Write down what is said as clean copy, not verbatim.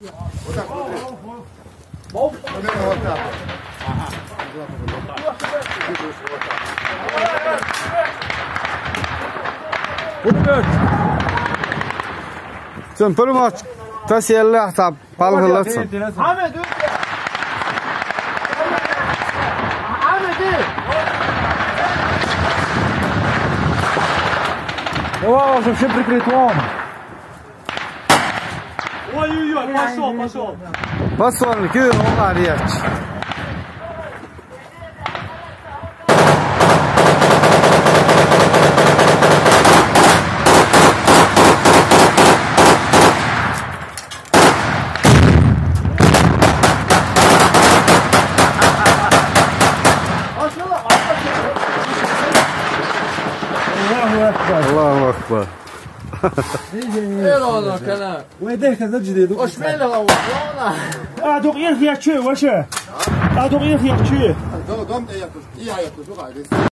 Sen pırmaç tasiyellah tab balgılatsın. Ahmet dur. Ahmet. Wow, je suis prêt. Ой-ой-ой, пошел. Bas onu gün o ariyaç. Allahu Akbar. ايه والله كلام ويديه كذا جديد. وش ماله والله أدوق يخيا شو وش؟ أدوق يخيا شو؟ Dom da yakış, iyi yakış, o gayret.